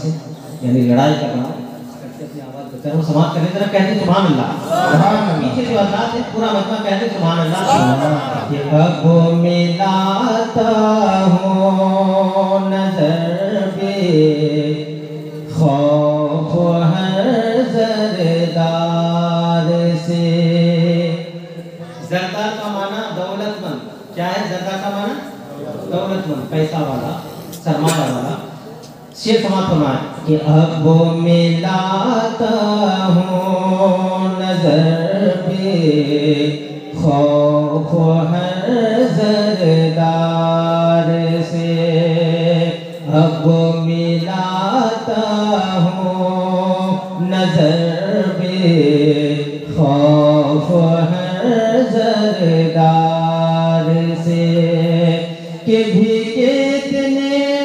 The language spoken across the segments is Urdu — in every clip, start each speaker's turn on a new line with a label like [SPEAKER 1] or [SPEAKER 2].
[SPEAKER 1] سے یعنی لڑائی کرنا اپنی آواز بچا رہا ہوں سماعت کرنے ذرا کہتے ہیں سبحان اللہ پیچھے جو حضرات ہے پورا مجمع کہتے ہیں سبحان اللہ کہ اب ملاتا ہوں نظر پہ خوف ہر زردار سے زردار کا معنی دولت مند کیا ہے زردار کا معنی دولت مند پیسہ والا سرمایہ والا شیر سماعت فرمائے کہ اب ملاتا ہوں نظر پہ خوف ہر زردار سے اب ملاتا ہوں نظر پہ خوف ہر زردار سے کہ بھی کتنے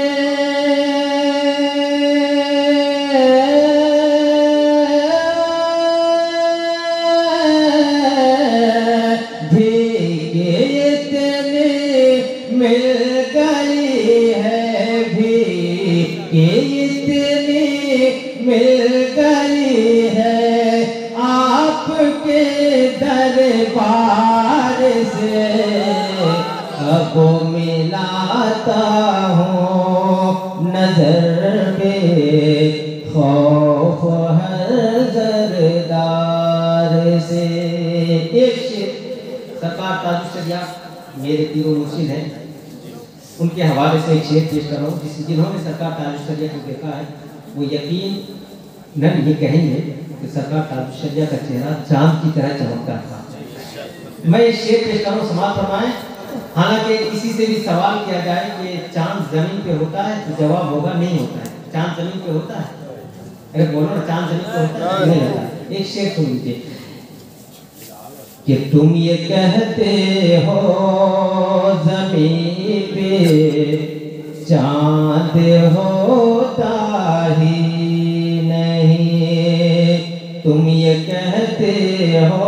[SPEAKER 1] دربار سے اب ملاتا ہوں نظر پہ خوف ہر زردار سے ایک شعر سرکار تاج الشریعہ میرے پیر و مرشد ہیں ان کے حوالے سے ایک شعر پیش کر رہا ہوں جنہوں نے سرکار تاج الشریعہ کو دیکھا ہے وہ یقیناً یہ کہیں گے کہ سرکار تاج الشریعہ کا چہرہ چاند کی طرح چمکتا تھا میں یہ شعر پیش کر رہا ہوں سماعت فرمائیں حالانکہ کسی سے بھی سوال کیا جائے کہ چاند زمین پہ ہوتا ہے تو جواب ہوگا نہیں ہوتا ہے چاند زمین پہ ہوتا ہے اگر بولو نا چاند زمین پہ ہوتا ہے نہیں ہوتا ہے ایک شعر سن لیجیے کہ تم یہ کہتے ہو زمین پہ چاند ہوتا ہی نہیں تم یہ کہتے ہو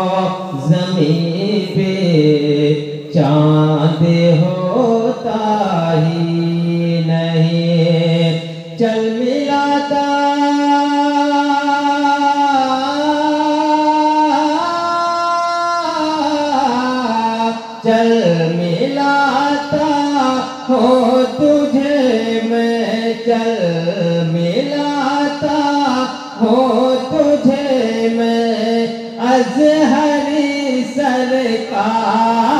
[SPEAKER 1] زمین پہ چاند ہوتا ہی نہیں چل ملاتا چل ملاتا ہو تجھے میں چل ملاتا ہو تجھے میں ازہری سرکار